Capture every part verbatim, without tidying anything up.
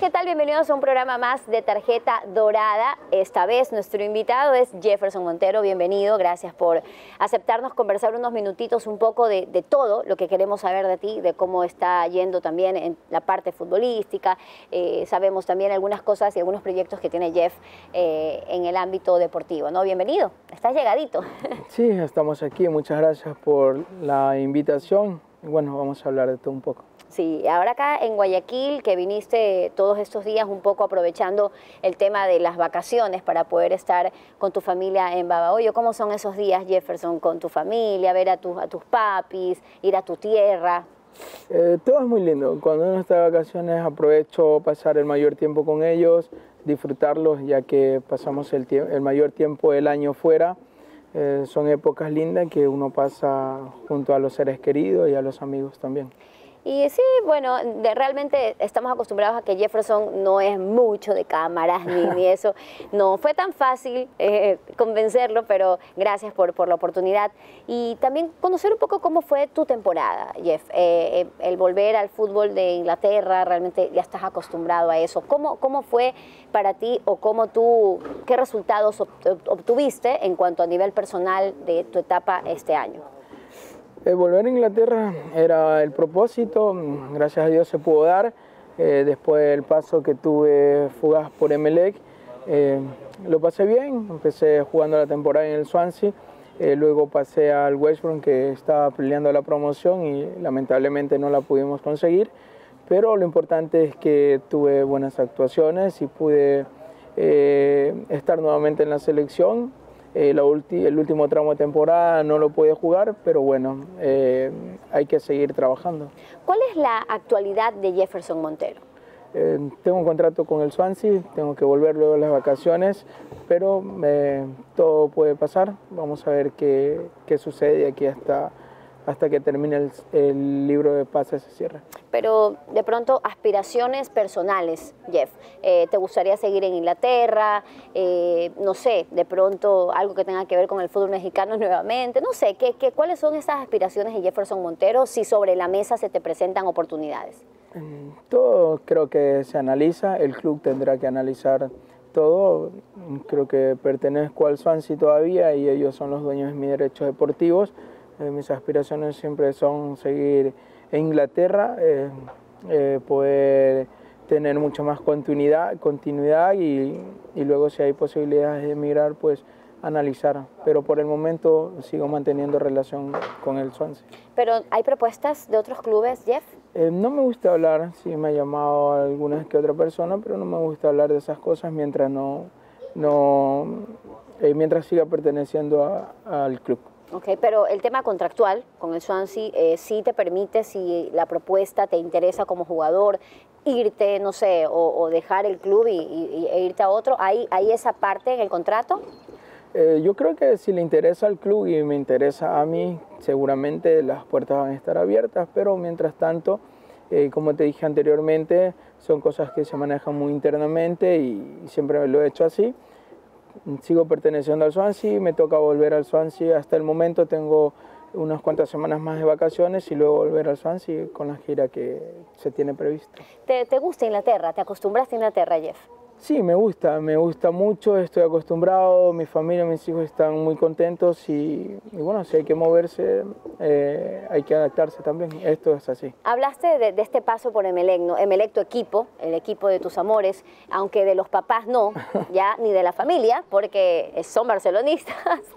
¿qué tal? Bienvenidos a un programa más de Tarjeta Dorada. Esta vez nuestro invitado es Jefferson Montero. Bienvenido, gracias por aceptarnos conversar unos minutitos un poco de, de todo lo que queremos saber de ti, de cómo está yendo también en la parte futbolística. Eh, sabemos también algunas cosas y algunos proyectos que tiene Jeff eh, en el ámbito deportivo, ¿no? Bienvenido, estás llegadito. Sí, estamos aquí. Muchas gracias por la invitación. Y bueno, vamos a hablar de todo un poco. Sí, ahora acá en Guayaquil, que viniste todos estos días un poco aprovechando el tema de las vacaciones para poder estar con tu familia en Babahoyo. ¿Cómo son esos días, Jefferson, con tu familia, ver a, tu, a tus papis, ir a tu tierra? Eh, todo es muy lindo. Cuando uno está de vacaciones aprovecho pasar el mayor tiempo con ellos, disfrutarlos, ya que pasamos el, el mayor tiempo del año fuera. Eh, son épocas lindas que uno pasa junto a los seres queridos y a los amigos también. Y sí, bueno, de, realmente estamos acostumbrados a que Jefferson no es mucho de cámaras ni, ni eso. No fue tan fácil eh, convencerlo, pero gracias por, por la oportunidad. Y también conocer un poco cómo fue tu temporada, Jeff. Eh, el volver al fútbol de Inglaterra, realmente ya estás acostumbrado a eso. ¿Cómo, cómo fue para ti o cómo tú, qué resultados obtuviste en cuanto a nivel personal de tu etapa este año? Eh, volver a Inglaterra era el propósito, gracias a Dios se pudo dar. Eh, después del paso que tuve fugaz por Emelec, eh, lo pasé bien, empecé jugando la temporada en el Swansea, eh, luego pasé al West Brom, que estaba peleando la promoción y lamentablemente no la pudimos conseguir, pero lo importante es que tuve buenas actuaciones y pude eh, estar nuevamente en la selección. Eh, la ulti, el último tramo de temporada no lo pude jugar, pero bueno, eh, hay que seguir trabajando. ¿Cuál es la actualidad de Jefferson Montero? Eh, tengo un contrato con el Swansea, tengo que volver luego de las vacaciones, pero eh, todo puede pasar. Vamos a ver qué, qué sucede aquí hasta, hasta que termine el, el libro de pases se cierre. Pero de pronto aspiraciones personales, Jeff. Eh, ¿Te gustaría seguir en Inglaterra? Eh, no sé, de pronto algo que tenga que ver con el fútbol mexicano nuevamente. No sé, ¿qué, qué, ¿cuáles son esas aspiraciones de Jefferson Montero si sobre la mesa se te presentan oportunidades? Todo creo que se analiza, el club tendrá que analizar todo. Creo que pertenezco al Swansea todavía y ellos son los dueños de mis derechos deportivos. Eh, mis aspiraciones siempre son seguir en Inglaterra, eh, eh, poder tener mucho más continuidad, continuidad y, y luego si hay posibilidades de emigrar, pues analizar. Pero por el momento sigo manteniendo relación con el Swansea. ¿Pero hay propuestas de otros clubes, Jeff? Eh, no me gusta hablar, sí me ha llamado alguna que otra persona, pero no me gusta hablar de esas cosas mientras, no, no, eh, mientras siga perteneciendo a, al club. Ok, pero el tema contractual con el Swansea eh, sí te permite, si la propuesta te interesa como jugador, irte, no sé, o, o dejar el club y, y, e irte a otro. ¿Hay, ¿Hay esa parte en el contrato? Eh, yo creo que si le interesa al club y me interesa a mí, seguramente las puertas van a estar abiertas, pero mientras tanto, eh, como te dije anteriormente, son cosas que se manejan muy internamente y, y siempre lo he hecho así. Sigo perteneciendo al Swansea, me toca volver al Swansea. Hasta el momento tengo unas cuantas semanas más de vacaciones y luego volver al Swansea con la gira que se tiene prevista. ¿Te, te gusta Inglaterra? ¿Te acostumbraste a Inglaterra, Jeff? Sí, me gusta, me gusta mucho, estoy acostumbrado, mi familia, mis hijos están muy contentos y, y bueno, si hay que moverse, eh, hay que adaptarse también, esto es así. Hablaste de, de este paso por Emelec, ¿no? Emelec, tu equipo, el equipo de tus amores, aunque de los papás no, ya, ni de la familia, porque son barcelonistas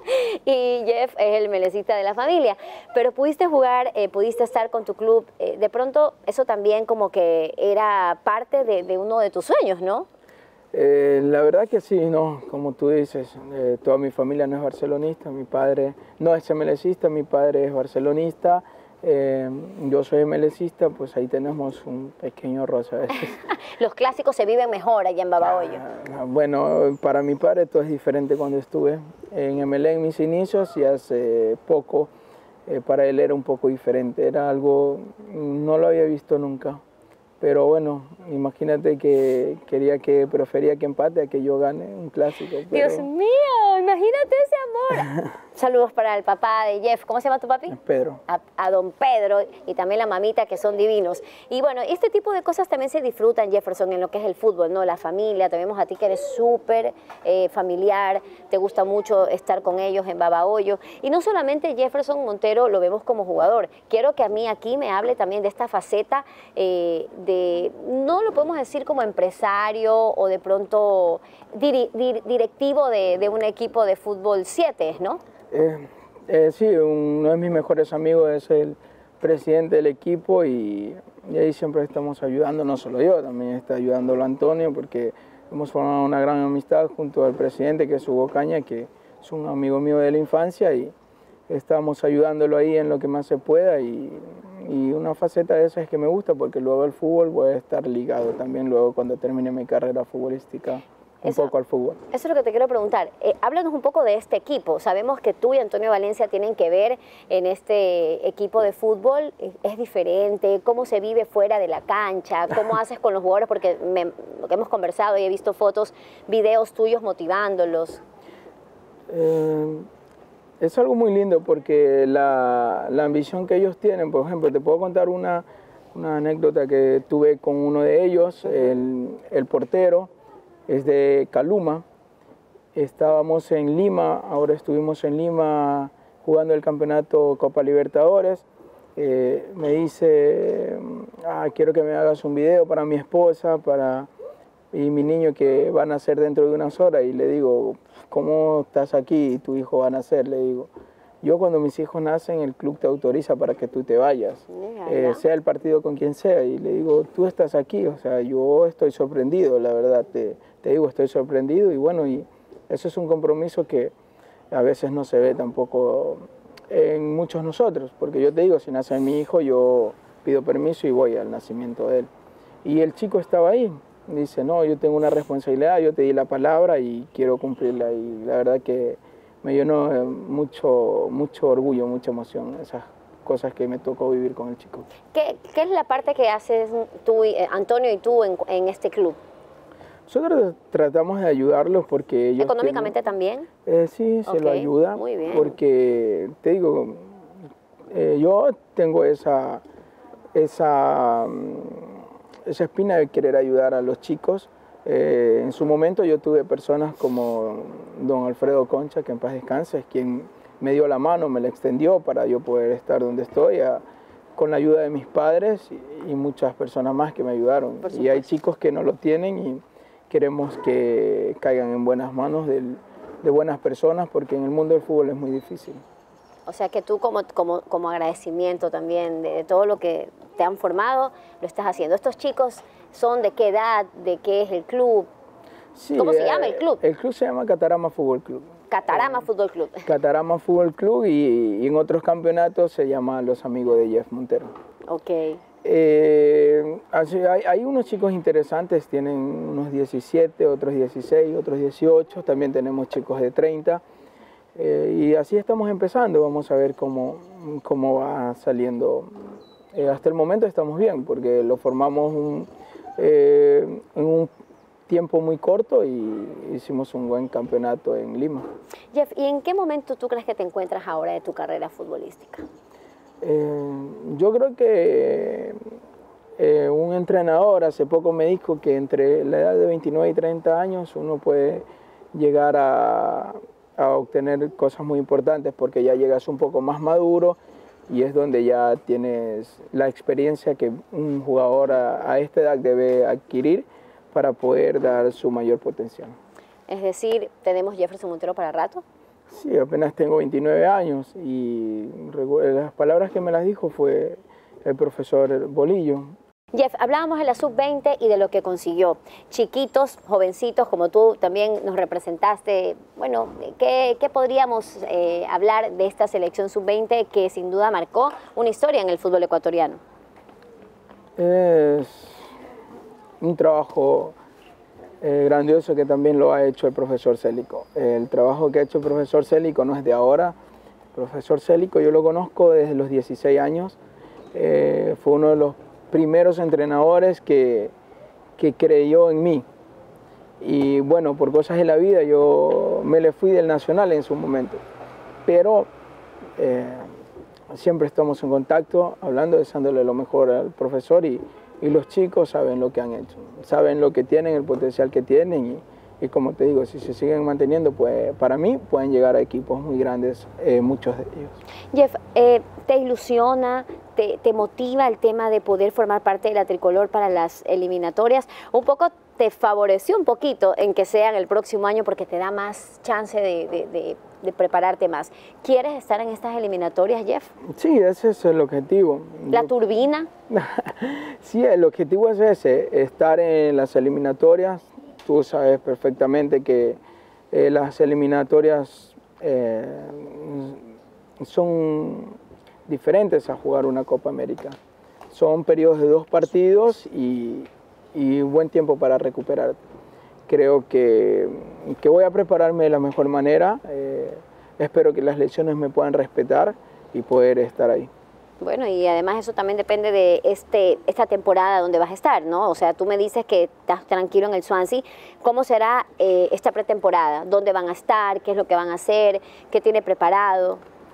y Jeff es el melecista de la familia, pero pudiste jugar, eh, pudiste estar con tu club, eh, de pronto eso también como que era parte de, de uno de tus sueños, ¿no? Eh, la verdad que sí, no, como tú dices, eh, toda mi familia no es barcelonista, mi padre no es emelecista, mi padre es barcelonista, eh, yo soy emelecista, pues ahí tenemos un pequeño roce a veces. Los clásicos se viven mejor allá en Babahoyo. Ah, bueno, para mi padre todo es diferente cuando estuve en Emelec en mis inicios y hace poco, eh, para él era un poco diferente, era algo, no lo había visto nunca. pero bueno, imagínate que quería que, prefería que empate a que yo gane un clásico. Pero... Dios mío, imagínate ese amor. Saludos para el papá de Jeff. ¿Cómo se llama tu papi? Pedro. A, a don Pedro y también la mamita, que son divinos. Y bueno, este tipo de cosas también se disfrutan, Jefferson, en lo que es el fútbol, ¿no? La familia, te vemos a ti que eres súper eh, familiar, te gusta mucho estar con ellos en Babahoyo. Y no solamente Jefferson Montero lo vemos como jugador, quiero que a mí aquí me hable también de esta faceta eh, de, no lo podemos decir como empresario o de pronto dir, dir, directivo de, de un equipo de fútbol siete, ¿no? Eh, eh, sí, uno de mis mejores amigos es el presidente del equipo y, y ahí siempre estamos ayudando, no solo yo, también está ayudándolo Antonio, porque hemos formado una gran amistad junto al presidente, que es Hugo Caña, que es un amigo mío de la infancia, y estamos ayudándolo ahí en lo que más se pueda, y, y una faceta de esa es que me gusta, porque luego el fútbol voy a estar ligado también luego cuando termine mi carrera futbolística. Un eso, poco al fútbol. Eso es lo que te quiero preguntar. Eh, háblanos un poco de este equipo. Sabemos que tú y Antonio Valencia tienen que ver en este equipo de fútbol. ¿Es diferente? ¿Cómo se vive fuera de la cancha? ¿Cómo haces con los jugadores? Porque me, lo que hemos conversado y he visto fotos, videos tuyos motivándolos. Eh, es algo muy lindo porque la, la ambición que ellos tienen, por ejemplo, te puedo contar una, una anécdota que tuve con uno de ellos, el, el portero. Es de Caluma. Estábamos en Lima, ahora estuvimos en Lima jugando el campeonato Copa Libertadores. Eh, me dice, ah, quiero que me hagas un video para mi esposa para, y mi niño que va a nacer dentro de unas horas. Y le digo, ¿cómo estás aquí y tu hijo va a nacer? Le digo, yo cuando mis hijos nacen el club te autoriza para que tú te vayas, eh, sea el partido con quien sea. Y le digo, tú estás aquí, o sea, yo estoy sorprendido, la verdad, te, te digo, estoy sorprendido. Y bueno, y eso es un compromiso que a veces no se ve tampoco en muchos nosotros, porque yo te digo, si nace mi hijo, yo pido permiso y voy al nacimiento de él. Y el chico estaba ahí, dice, no, yo tengo una responsabilidad, yo te di la palabra y quiero cumplirla. Y la verdad que me llenó mucho, mucho orgullo, mucha emoción, esas cosas que me tocó vivir con el chico. ¿Qué, qué es la parte que haces tú, y, eh, Antonio y tú en, en este club? Nosotros tratamos de ayudarlos porque ellos... ¿Económicamente tienen, también? Eh, sí, se okay, lo ayuda. Muy bien. Porque, te digo, eh, yo tengo esa, esa, esa espina de querer ayudar a los chicos. Eh, en su momento yo tuve personas como don Alfredo Concha, que en paz descanse, es quien me dio la mano, me la extendió para yo poder estar donde estoy, a, con la ayuda de mis padres y, y muchas personas más que me ayudaron. Y hay chicos que no lo tienen y queremos que caigan en buenas manos del, de buenas personas, porque en el mundo del fútbol es muy difícil. O sea que tú como, como, como agradecimiento también de, de todo lo que te han formado, lo estás haciendo. ¿Estos chicos son de qué edad? ¿De qué es el club? Sí, ¿Cómo se eh, llama el club? El club se llama Catarama Fútbol Club. Catarama eh, Fútbol Club. Catarama Fútbol Club y, y en otros campeonatos se llama Los Amigos de Jeff Montero. Ok. Eh, así, hay, hay unos chicos interesantes, tienen unos diecisiete, otros dieciséis, otros dieciocho, también tenemos chicos de treinta. Eh, y así estamos empezando, vamos a ver cómo, cómo va saliendo. Eh, hasta el momento estamos bien, porque lo formamos un, eh, en un tiempo muy corto y hicimos un buen campeonato en Lima. Jeff, ¿y en qué momento tú crees que te encuentras ahora de tu carrera futbolística? Eh, yo creo que eh, un entrenador hace poco me dijo que entre la edad de veintinueve y treinta años uno puede llegar a... a obtener cosas muy importantes, porque ya llegas un poco más maduro y es donde ya tienes la experiencia que un jugador a, a esta edad debe adquirir para poder dar su mayor potencial. Es decir, ¿tenemos Jefferson Montero para rato? Sí, apenas tengo veintinueve años y las palabras que me las dijo fue el profesor Bolillo. Jeff, hablábamos de la sub veinte y de lo que consiguió. Chiquitos, jovencitos, como tú también nos representaste. Bueno, ¿qué, qué podríamos eh, hablar de esta selección sub veinte que sin duda marcó una historia en el fútbol ecuatoriano? Es un trabajo eh, grandioso que también lo ha hecho el profesor Célico. El trabajo que ha hecho el profesor Célico no es de ahora. El profesor Célico yo lo conozco desde los dieciséis años. Eh, fue uno de los primeros entrenadores que, que creyó en mí. Y bueno, por cosas de la vida yo me le fui del Nacional en su momento, pero eh, siempre estamos en contacto, hablando, deseándole lo mejor al profesor y, y los chicos saben lo que han hecho, saben lo que tienen, el potencial que tienen y, y como te digo, si se siguen manteniendo, pues para mí pueden llegar a equipos muy grandes, eh, muchos de ellos. Jeff, eh, ¿te ilusiona, te, te motiva el tema de poder formar parte de la tricolor para las eliminatorias? Un poco te favoreció un poquito en que sean el próximo año porque te da más chance de, de, de, de prepararte más. ¿Quieres estar en estas eliminatorias, Jeff? Sí, ese es el objetivo. ¿La turbina? Sí, el objetivo es ese, estar en las eliminatorias. Tú sabes perfectamente que eh, las eliminatorias eh, son diferentes a jugar una Copa América. Son periodos de dos partidos y, y buen tiempo para recuperar. Creo que, que voy a prepararme de la mejor manera. Eh, espero que las lesiones me puedan respetar y poder estar ahí. Bueno, y además eso también depende de este, esta temporada donde vas a estar, ¿no? O sea, tú me dices que estás tranquilo en el Swansea. ¿Cómo será eh, esta pretemporada? ¿Dónde van a estar? ¿Qué es lo que van a hacer? ¿Qué tiene preparado?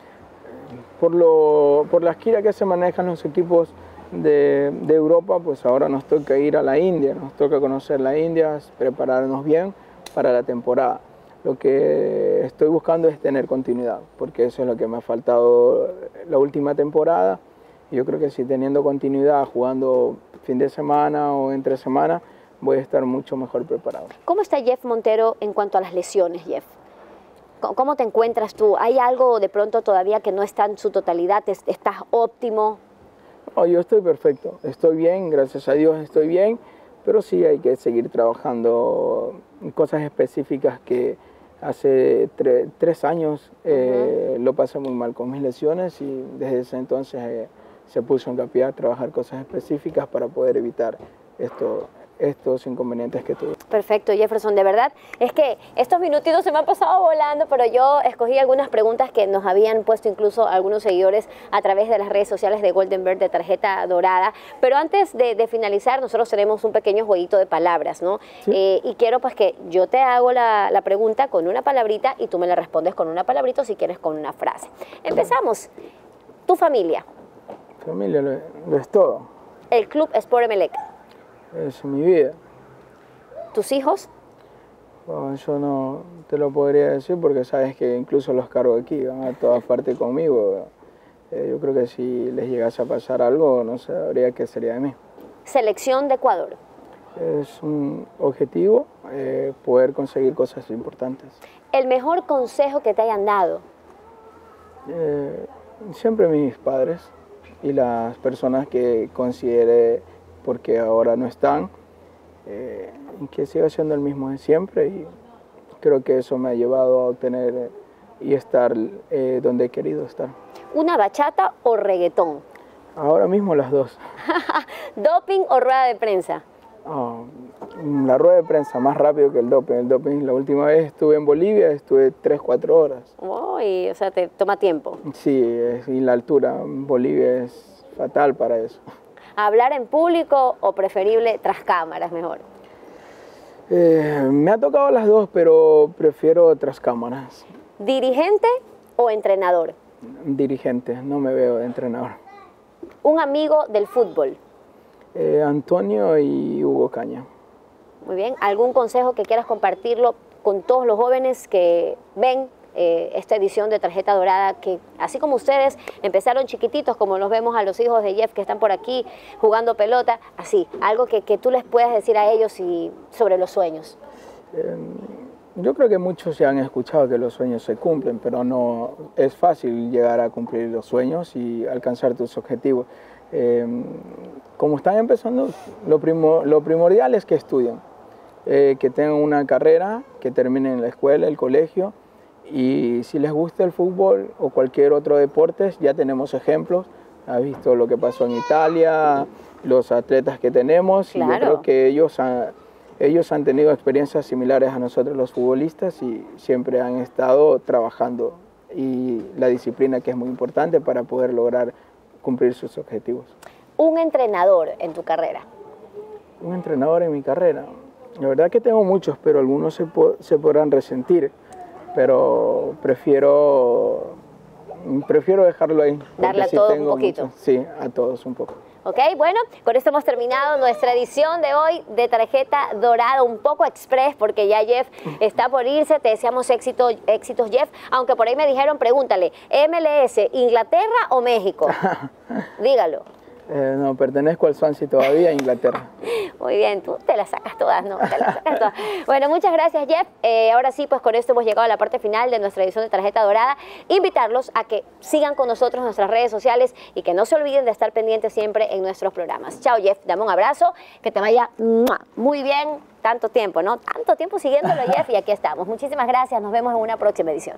Por, lo, por las giras que se manejan los equipos de, de Europa, pues ahora nos toca ir a la India, nos toca conocer la India, prepararnos bien para la temporada. Lo que estoy buscando es tener continuidad, porque eso es lo que me ha faltado la última temporada. Yo creo que si teniendo continuidad, jugando fin de semana o entre semana, voy a estar mucho mejor preparado. ¿Cómo está Jeff Montero en cuanto a las lesiones, Jeff? ¿Cómo te encuentras tú? ¿Hay algo de pronto todavía que no está en su totalidad? ¿Estás óptimo? No, yo estoy perfecto, estoy bien, gracias a Dios estoy bien, pero sí hay que seguir trabajando en cosas específicas que hace tre tres años eh, uh-huh. lo pasé muy mal con mis lesiones y desde ese entonces eh, se puso hincapié a trabajar cosas específicas para poder evitar esto, estos inconvenientes que tuve. Perfecto, Jefferson, de verdad es que estos minutitos se me han pasado volando, pero yo escogí algunas preguntas que nos habían puesto incluso algunos seguidores a través de las redes sociales de Golden Bear de Tarjeta Dorada, pero antes de, de finalizar nosotros tenemos un pequeño jueguito de palabras, ¿no? ¿Sí? Eh, y quiero pues que yo te hago la, la pregunta con una palabrita y tú me la respondes con una palabrita o si quieres con una frase. Empezamos. Tu familia. Familia lo, lo es todo. El Club Sport Emelec. Es mi vida. ¿Tus hijos? Bueno, yo no te lo podría decir porque sabes que incluso los cargo aquí, van a todas partes conmigo. Eh, yo creo que si les llegase a pasar algo, no sabría qué sería de mí. Selección de Ecuador. Es un objetivo eh, poder conseguir cosas importantes. ¿El mejor consejo que te hayan dado? Eh, siempre mis padres y las personas que considere porque ahora no están, eh, que siga siendo el mismo de siempre y creo que eso me ha llevado a obtener y estar eh, donde he querido estar. ¿Una bachata o reggaetón? Ahora mismo las dos. ¿Doping o rueda de prensa? Oh, la rueda de prensa más rápido que el doping. El doping, la última vez estuve en Bolivia, estuve tres, cuatro horas. Oh, y, o sea, te toma tiempo. Sí, es, y la altura en Bolivia es fatal para eso. ¿Hablar en público o preferible tras cámaras mejor? Eh, me ha tocado las dos, pero prefiero tras cámaras. ¿Dirigente o entrenador? Dirigente, no me veo de entrenador. ¿Un amigo del fútbol? Eh, Antonio y Hugo Caña. Muy bien. ¿Algún consejo que quieras compartirlo con todos los jóvenes que ven Eh, esta edición de Tarjeta Dorada, que así como ustedes empezaron chiquititos, como los vemos a los hijos de Jeff que están por aquí jugando pelota, así, algo que, que tú les puedas decir a ellos y, sobre los sueños? Eh, yo creo que muchos ya han escuchado que los sueños se cumplen, pero no es fácil llegar a cumplir los sueños y alcanzar tus objetivos. Eh, como están empezando, lo, primo, lo primordial es que estudien, eh, que tengan una carrera, que terminen la escuela, el colegio. Y si les gusta el fútbol o cualquier otro deporte, ya tenemos ejemplos. Has visto lo que pasó en Italia, los atletas que tenemos. Claro. Y yo creo que ellos han, ellos han tenido experiencias similares a nosotros los futbolistas y siempre han estado trabajando. Y la disciplina que es muy importante para poder lograr cumplir sus objetivos. un entrenador en tu carrera. Un entrenador en mi carrera. La verdad que tengo muchos, pero algunos se, po se podrán resentir. Pero prefiero, prefiero dejarlo ahí. Darle a sí todos un poquito. Muchos. Sí, a todos un poco. Ok, bueno, con esto hemos terminado nuestra edición de hoy de Tarjeta Dorada, un poco express porque ya Jeff está por irse. Te deseamos éxito, éxitos, Jeff, aunque por ahí me dijeron, pregúntale, ¿M L S, Inglaterra o México? Dígalo. Eh, no, pertenezco al Swansea todavía, a Inglaterra. Muy bien, tú te las sacas todas, ¿no? Te las sacas todas. Bueno, muchas gracias, Jeff. Eh, ahora sí, pues con esto hemos llegado a la parte final de nuestra edición de Tarjeta Dorada. Invitarlos a que sigan con nosotros en nuestras redes sociales y que no se olviden de estar pendientes siempre en nuestros programas. Chao, Jeff. Dame un abrazo. Que te vaya muy bien. Tanto tiempo, ¿no? Tanto tiempo siguiéndolo, Jeff, y aquí estamos. Muchísimas gracias. Nos vemos en una próxima edición.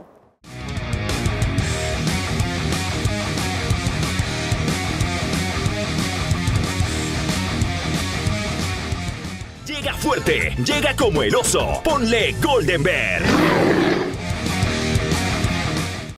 Llega fuerte, llega como el oso. Ponle Golden Bear.